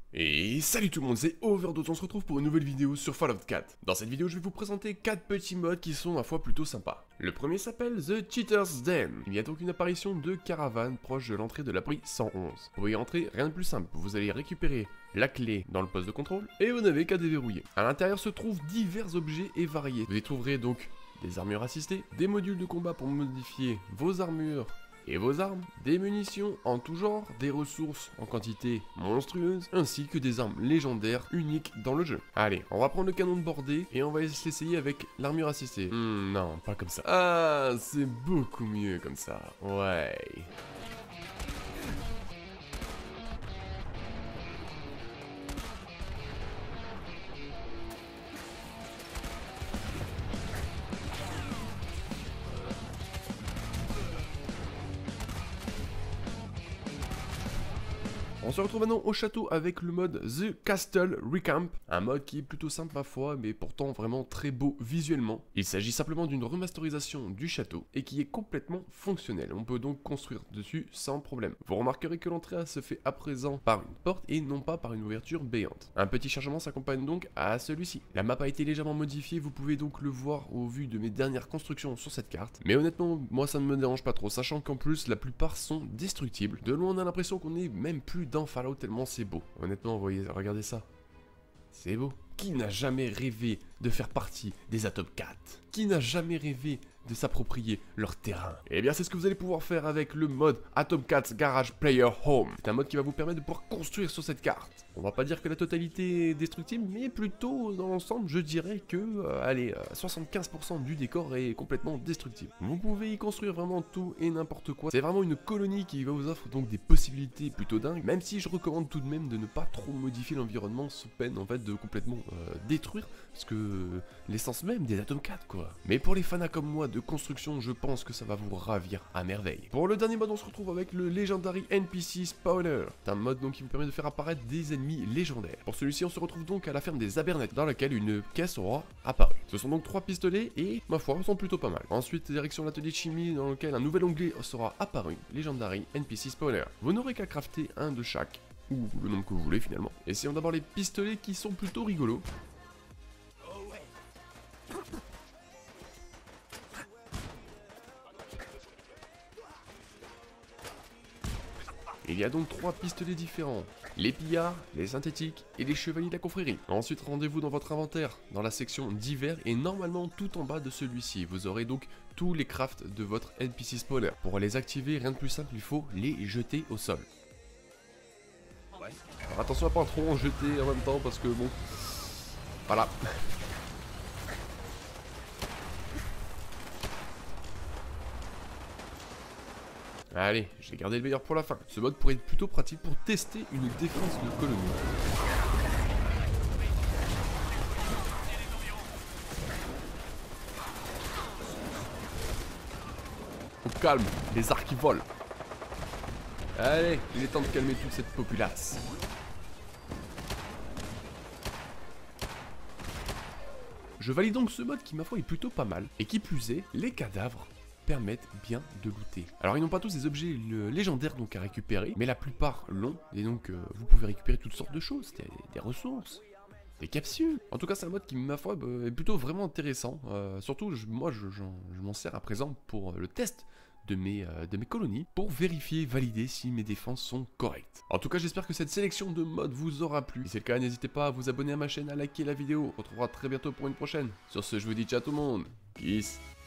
Et salut tout le monde, c'est Overdose, on se retrouve pour une nouvelle vidéo sur Fallout 4. Dans cette vidéo, je vais vous présenter 4 petits mods qui sont ma foi plutôt sympas. Le premier s'appelle The Cheater's Den. Il y a donc une apparition de caravane proche de l'entrée de l'abri 111. Pour y entrer, rien de plus simple, vous allez récupérer la clé dans le poste de contrôle et vous n'avez qu'à déverrouiller. À l'intérieur se trouvent divers objets et variés. Vous y trouverez donc des armures assistées, des modules de combat pour modifier vos armures et vos armes, des munitions en tout genre, des ressources en quantité monstrueuse, ainsi que des armes légendaires uniques dans le jeu. Allez, on va prendre le canon de bordée et on va l'essayer avec l'armure assistée. Non, pas comme ça. Ah, c'est beaucoup mieux comme ça. Ouais. On se retrouve maintenant au château avec le mode The Castle Recamp, un mode qui est plutôt simple ma foi, mais pourtant vraiment très beau visuellement. Il s'agit simplement d'une remasterisation du château et qui est complètement fonctionnel. On peut donc construire dessus sans problème. Vous remarquerez que l'entrée se fait à présent par une porte et non pas par une ouverture béante. Un petit chargement s'accompagne donc à celui-ci. La map a été légèrement modifiée, vous pouvez donc le voir au vu de mes dernières constructions sur cette carte. Mais honnêtement, moi ça ne me dérange pas trop, sachant qu'en plus la plupart sont destructibles. De loin on a l'impression qu'on est même plus dans Fallout tellement c'est beau. Honnêtement, vous voyez, regardez ça. C'est beau. Qui n'a jamais rêvé de faire partie des Atom 4? Qui n'a jamais rêvé de s'approprier leur terrain? Eh bien, c'est ce que vous allez pouvoir faire avec le mode Atom 4 Garage Player Home. C'est un mode qui va vous permettre de pouvoir construire sur cette carte. On va pas dire que la totalité est destructible, mais plutôt dans l'ensemble, je dirais que, allez, 75% du décor est complètement destructible. Vous pouvez y construire vraiment tout et n'importe quoi. C'est vraiment une colonie qui vous offre donc des possibilités plutôt dingues, même si je recommande tout de même de ne pas trop modifier l'environnement sous peine en fait de complètement détruire, parce que l'essence même des Atom 4 quoi. Mais pour les fanas comme moi de construction, je pense que ça va vous ravir à merveille. Pour le dernier mode, on se retrouve avec le Legendary NPC Spawner. C'est un mode donc qui vous permet de faire apparaître des ennemis légendaires. Pour celui-ci, on se retrouve donc à la ferme des Abernettes, dans laquelle une caisse aura apparu. Ce sont donc 3 pistolets et, ma foi, sont plutôt pas mal. Ensuite, direction l'atelier de chimie, dans lequel un nouvel onglet sera apparu, Legendary NPC Spawner. Vous n'aurez qu'à crafter un de chaque, ou le nombre que vous voulez finalement. Essayons d'abord les pistolets qui sont plutôt rigolos. Il y a donc 3 pistolets différents, les pillards, les synthétiques et les chevaliers de la confrérie. Ensuite, rendez-vous dans votre inventaire, dans la section divers et normalement tout en bas de celui-ci. Vous aurez donc tous les crafts de votre NPC spawner. Pour les activer, rien de plus simple, il faut les jeter au sol. Alors attention à pas trop en jeter en même temps parce que bon, voilà. Allez, j'ai gardé le meilleur pour la fin. Ce mode pourrait être plutôt pratique pour tester une défense de colonie. Au calme, les arcs qui volent. Allez, il est temps de calmer toute cette populace. Je valide donc ce mode qui ma foi est plutôt pas mal. Et qui plus est, les cadavres permettent bien de looter. Alors ils n'ont pas tous des objets légendaires donc à récupérer, mais la plupart l'ont, et donc vous pouvez récupérer toutes sortes de choses, des ressources, des capsules. En tout cas c'est un mode qui ma foi est plutôt vraiment intéressant, surtout moi je m'en sers à présent pour le test de mes colonies, pour vérifier, valider si mes défenses sont correctes. En tout cas j'espère que cette sélection de modes vous aura plu. Si c'est le cas, n'hésitez pas à vous abonner à ma chaîne, à liker la vidéo. On se retrouvera très bientôt pour une prochaine. Sur ce, je vous dis ciao tout le monde, peace.